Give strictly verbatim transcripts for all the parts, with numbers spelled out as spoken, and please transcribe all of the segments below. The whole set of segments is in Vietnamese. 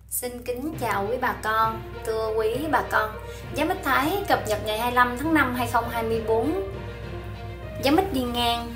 Xin kính chào quý bà con, thưa quý bà con. Giá mít Thái cập nhật ngày hai mươi lăm tháng năm hai nghìn không trăm hai mươi tư. Giá mít đi ngang.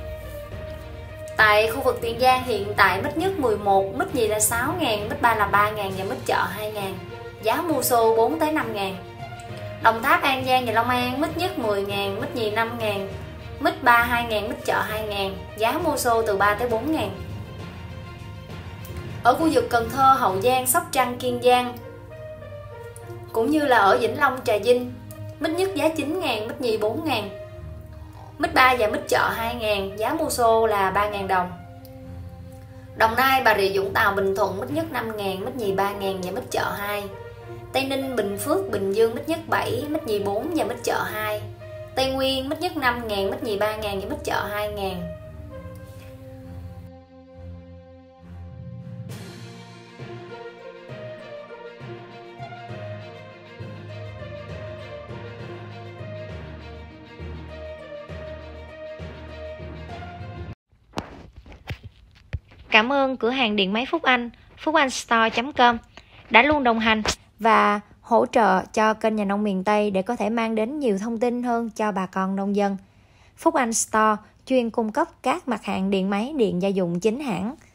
Tại khu vực Tiền Giang hiện tại mít nhất mười một, mít nhì là sáu ngàn, mít ba là ba ngàn và mít chợ hai ngàn. Giá mua xô bốn tới năm ngàn. Đồng Tháp, An Giang và Long An mít nhất mười ngàn, mít nhì năm ngàn, mít ba hai ngàn, mít chợ hai ngàn. Giá mua xô từ ba tới bốn ngàn. Ở khu vực Cần Thơ, Hậu Giang, Sóc Trăng, Kiên Giang cũng như là ở Vĩnh Long, Trà Vinh, mít nhất giá chín ngàn, mít nhì bốn ngàn, mít ba và mít chợ hai ngàn, giá mua xô là ba ngàn đồng. Đồng Nai, Bà Rịa Vũng Tàu, Bình Thuận mít nhất năm ngàn, mít nhì ba ngàn và mít chợ hai. Tây Ninh, Bình Phước, Bình Dương mít nhất bảy, mít nhì bốn và mít chợ hai. Tây Nguyên mít nhất năm ngàn, mít nhì ba ngàn và mít chợ hai ngàn. Cảm ơn cửa hàng điện máy Phúc Anh, phúc anh store chấm com đã luôn đồng hành và hỗ trợ cho kênh Nhà Nông Miền Tây để có thể mang đến nhiều thông tin hơn cho bà con nông dân. Phúc Anh Store chuyên cung cấp các mặt hàng điện máy, điện gia dụng chính hãng,